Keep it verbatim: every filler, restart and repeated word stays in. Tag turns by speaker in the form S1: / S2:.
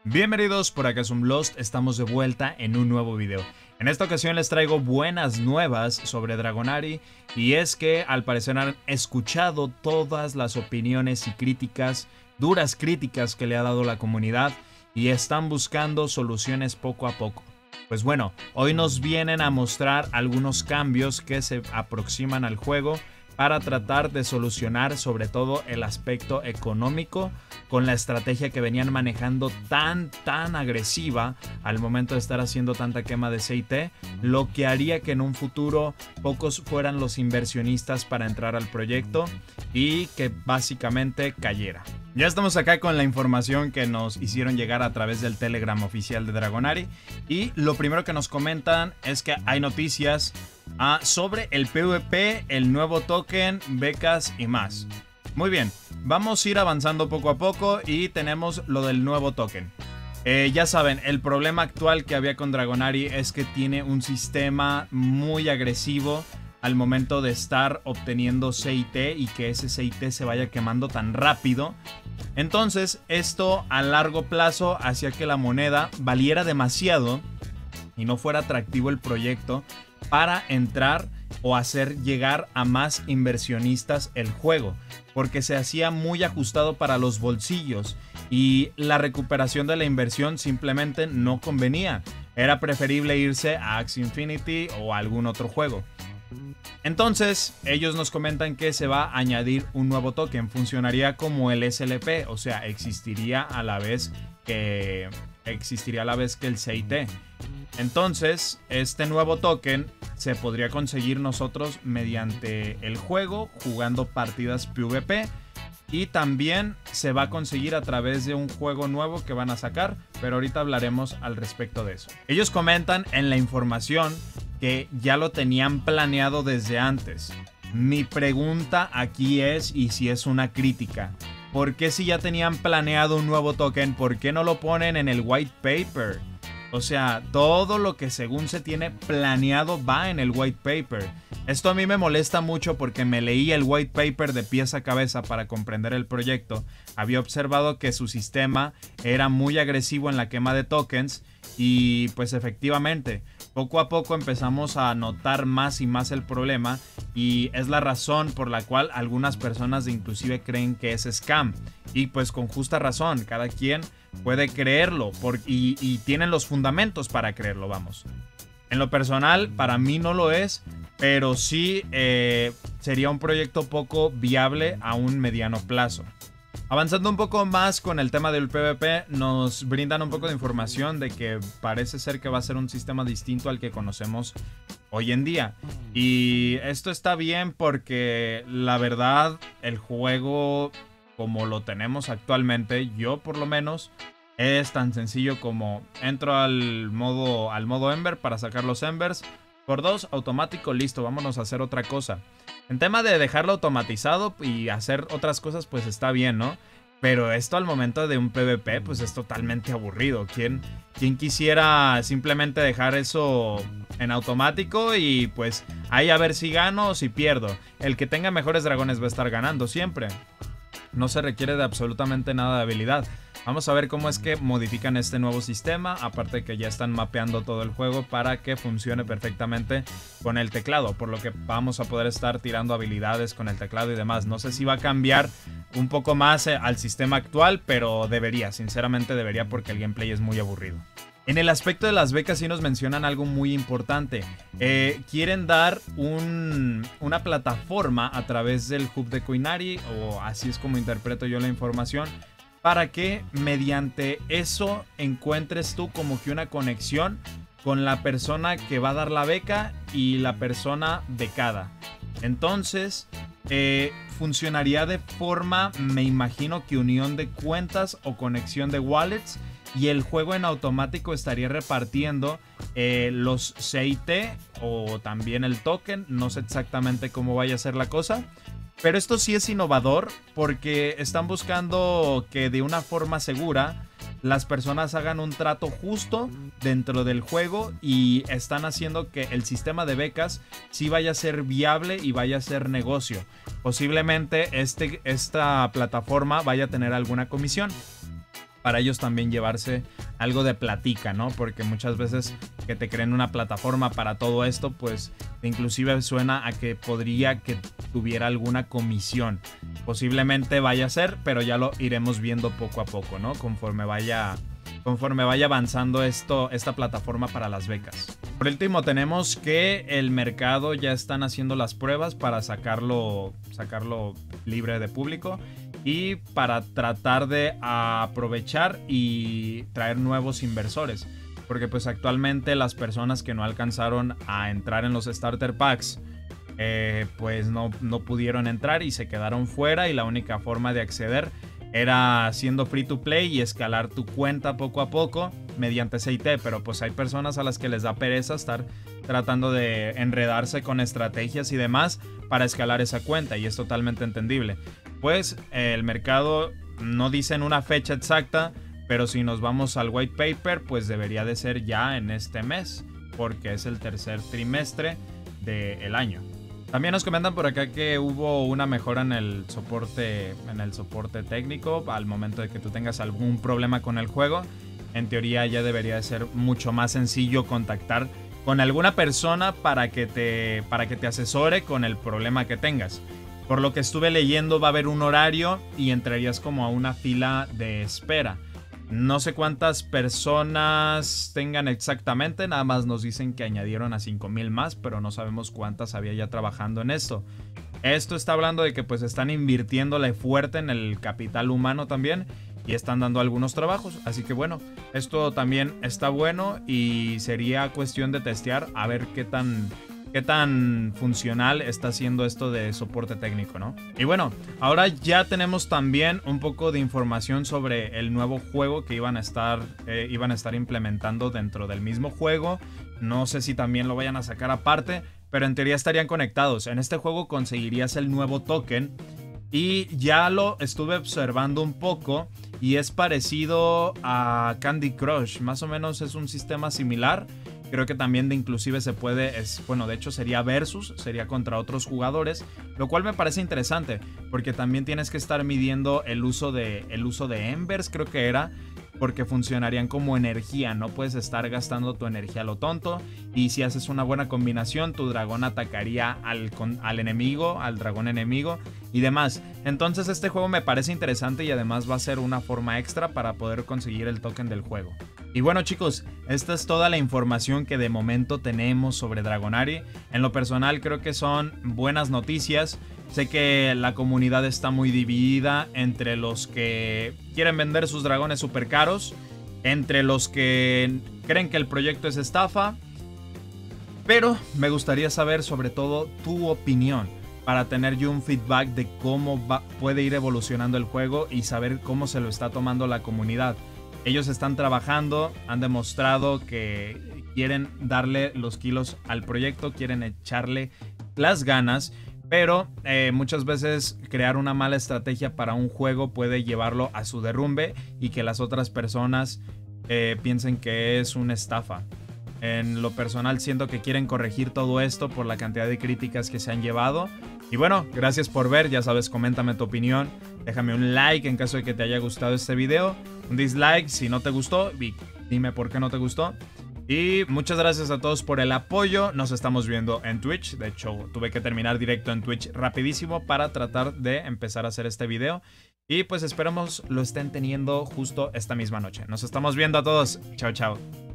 S1: Bienvenidos, por acá es un Lost, estamos de vuelta en un nuevo video. En esta ocasión les traigo buenas nuevas sobre Dragonari, y es que al parecer han escuchado todas las opiniones y críticas, duras críticas que le ha dado la comunidad, y están buscando soluciones poco a poco. Pues bueno, hoy nos vienen a mostrar algunos cambios que se aproximan al juego para tratar de solucionar sobre todo el aspecto económico con la estrategia que venían manejando tan tan agresiva al momento de estar haciendo tanta quema de C I T, lo que haría que en un futuro pocos fueran los inversionistas para entrar al proyecto y que básicamente cayera. Ya estamos acá con la información que nos hicieron llegar a través del Telegram oficial de Dragonari, y lo primero que nos comentan es que hay noticias ah, sobre el PvP, el nuevo token, becas y más. Muy bien, vamos a ir avanzando poco a poco y tenemos lo del nuevo token. Eh, ya saben, el problema actual que había con Dragonari es que tiene un sistema muy agresivo al momento de estar obteniendo C I T y que ese C I T se vaya quemando tan rápido. Entonces esto a largo plazo hacía que la moneda valiera demasiado y no fuera atractivo el proyecto para entrar o hacer llegar a más inversionistas el juego, porque se hacía muy ajustado para los bolsillos y la recuperación de la inversión simplemente no convenía. Era preferible irse a Axie Infinity o a algún otro juego. Entonces ellos nos comentan que se va a añadir un nuevo token, funcionaría como el S L P, o sea, existiría a la vez que existiría a la vez que el C I T. Entonces este nuevo token se podría conseguir nosotros mediante el juego, jugando partidas PvP, y también se va a conseguir a través de un juego nuevo que van a sacar, pero ahorita hablaremos al respecto de eso. Ellos comentan en la información que ya lo tenían planeado desde antes. Mi pregunta aquí es, y si es una crítica, ¿por qué si ya tenían planeado un nuevo token, por qué no lo ponen en el white paper? O sea, todo lo que según se tiene planeado va en el white paper. Esto a mí me molesta mucho porque me leí el white paper de pies a cabeza para comprender el proyecto. Había observado que su sistema era muy agresivo en la quema de tokens y pues efectivamente poco a poco empezamos a notar más y más el problema, y es la razón por la cual algunas personas inclusive creen que es scam, y pues con justa razón, cada quien puede creerlo por, y, y tienen los fundamentos para creerlo, vamos. En lo personal, para mí no lo es, pero sí eh, sería un proyecto poco viable a un mediano plazo. Avanzando un poco más con el tema del PvP, nos brindan un poco de información de que parece ser que va a ser un sistema distinto al que conocemos hoy en día. Y esto está bien porque la verdad el juego como lo tenemos actualmente, yo por lo menos, es tan sencillo como entro al modo, al modo Ember para sacar los Embers. Por dos, automático, listo, vámonos a hacer otra cosa. En tema de dejarlo automatizado y hacer otras cosas, pues está bien, ¿no? Pero esto al momento de un PvP, pues es totalmente aburrido. ¿Quién, quién quisiera simplemente dejar eso en automático y pues ahí a ver si gano o si pierdo? El que tenga mejores dragones va a estar ganando siempre. No se requiere de absolutamente nada de habilidad. Vamos a ver cómo es que modifican este nuevo sistema, aparte de que ya están mapeando todo el juego para que funcione perfectamente con el teclado, por lo que vamos a poder estar tirando habilidades con el teclado y demás. No sé si va a cambiar un poco más al sistema actual, pero debería, sinceramente debería, porque el gameplay es muy aburrido. En el aspecto de las becas sí nos mencionan algo muy importante. Eh, quieren dar un, una plataforma a través del hub de Coinari, o así es como interpreto yo la información, para que mediante eso encuentres tú como que una conexión con la persona que va a dar la beca y la persona becada. Entonces eh, funcionaría de forma, me imagino que unión de cuentas o conexión de wallets, y el juego en automático estaría repartiendo eh, los C I T o también el token. No sé exactamente cómo vaya a ser la cosa, pero esto sí es innovador porque están buscando que de una forma segura las personas hagan un trato justo dentro del juego, y están haciendo que el sistema de becas sí vaya a ser viable y vaya a ser negocio. Posiblemente este, esta plataforma vaya a tener alguna comisión. para ellos también llevarse algo de platica, ¿no? Porque muchas veces que te creen una plataforma para todo esto, pues inclusive suena a que podría que tuviera alguna comisión. Posiblemente vaya a ser, pero ya lo iremos viendo poco a poco, ¿no? Conforme vaya, conforme vaya avanzando esto, esta plataforma para las becas. Por último, tenemos que el mercado ya están haciendo las pruebas para sacarlo, sacarlo libre de público. Y para tratar de aprovechar y traer nuevos inversores. Porque pues actualmente las personas que no alcanzaron a entrar en los starter packs eh, pues no, no pudieron entrar y se quedaron fuera. Y la única forma de acceder era siendo free to play y escalar tu cuenta poco a poco mediante C I T. Pero pues hay personas a las que les da pereza estar tratando de enredarse con estrategias y demás para escalar esa cuenta. Y es totalmente entendible. Pues el mercado no dice en una fecha exacta, pero si nos vamos al white paper, pues debería de ser ya en este mes, porque es el tercer trimestre del año. También nos comentan por acá que hubo una mejora en el soporte, en el soporte técnico al momento de que tú tengas algún problema con el juego. En teoría ya debería de ser mucho más sencillo contactar con alguna persona para que te, para que te asesore con el problema que tengas. Por lo que estuve leyendo, va a haber un horario y entrarías como a una fila de espera. No sé cuántas personas tengan exactamente, nada más nos dicen que añadieron a cinco mil más, pero no sabemos cuántas había ya trabajando en esto. Esto está hablando de que pues están invirtiéndole fuerte en el capital humano también y están dando algunos trabajos. Así que bueno, esto también está bueno y sería cuestión de testear a ver qué tan... qué tan funcional está siendo esto de soporte técnico, ¿no? Y bueno, ahora ya tenemos también un poco de información sobre el nuevo juego que iban a estar, eh, iban a estar implementando dentro del mismo juego. No sé si también lo vayan a sacar aparte, pero en teoría estarían conectados. En este juego conseguirías el nuevo token y ya lo estuve observando un poco y es parecido a Candy Crush. Más o menos es un sistema similar. Creo que también de inclusive se puede, es, bueno, de hecho sería versus, sería contra otros jugadores, lo cual me parece interesante, porque también tienes que estar midiendo el uso de, el uso de embers, creo que era, porque funcionarían como energía, no puedes estar gastando tu energía a lo tonto, y si haces una buena combinación, tu dragón atacaría al, al enemigo, al dragón enemigo y demás. Entonces este juego me parece interesante y además va a ser una forma extra para poder conseguir el token del juego. Y bueno chicos, esta es toda la información que de momento tenemos sobre Dragonari. En lo personal creo que son buenas noticias. Sé que la comunidad está muy dividida entre los que quieren vender sus dragones super caros, entre los que creen que el proyecto es estafa. Pero me gustaría saber sobre todo tu opinión para tener yo un feedback de cómo va, puede ir evolucionando el juego y saber cómo se lo está tomando la comunidad. Ellos están trabajando, han demostrado que quieren darle los kilos al proyecto, quieren echarle las ganas, pero eh, muchas veces crear una mala estrategia para un juego puede llevarlo a su derrumbe y que las otras personas eh, piensen que es una estafa. En lo personal siento que quieren corregir todo esto por la cantidad de críticas que se han llevado. Y bueno, gracias por ver, ya sabes, coméntame tu opinión, déjame un like en caso de que te haya gustado este video, un dislike si no te gustó, dime por qué no te gustó. Y muchas gracias a todos por el apoyo, nos estamos viendo en Twitch, de hecho tuve que terminar directo en Twitch rapidísimo para tratar de empezar a hacer este video. Y pues esperamos lo estén teniendo justo esta misma noche. Nos estamos viendo a todos, chao chao.